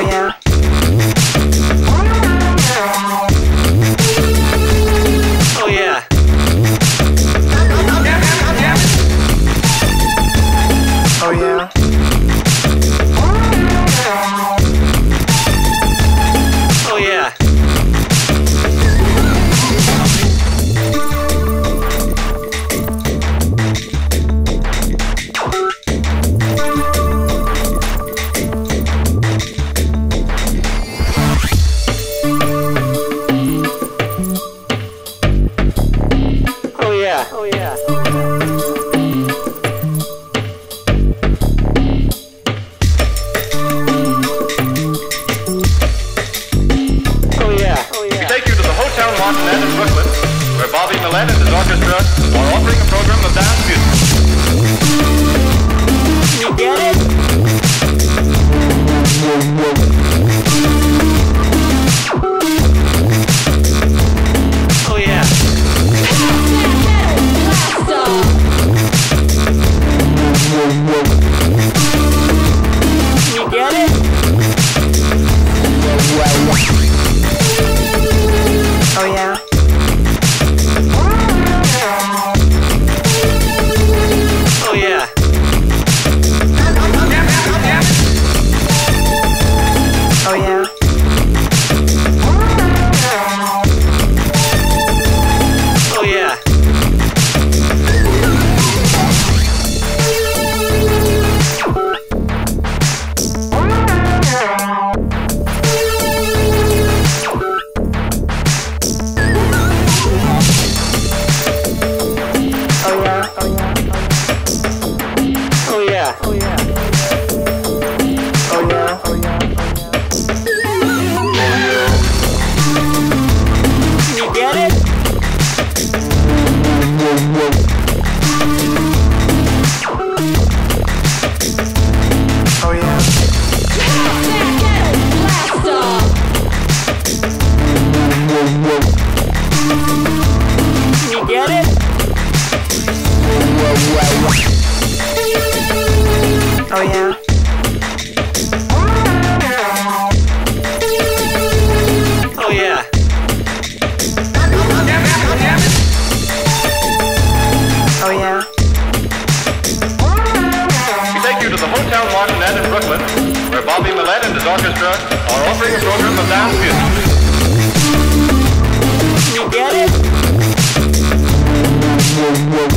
yeah. Oh yeah. Oh yeah. Oh yeah. Oh yeah. Oh yeah. We take you to the Hotel Martinet in Brooklyn, where Bobby Millett and his orchestra are offering a program of dance music. You get it? Oh yeah. You get it? Oh yeah. Oh yeah. Oh yeah. Oh yeah. Oh yeah. Oh yeah. Oh yeah. Oh yeah. You get it? Oh yeah. You get it? Oh yeah. Oh yeah. Oh yeah. We take you to the Hotel Martinet in Brooklyn, where Bobby Millett and his orchestra are offering a program of dance music. You get it?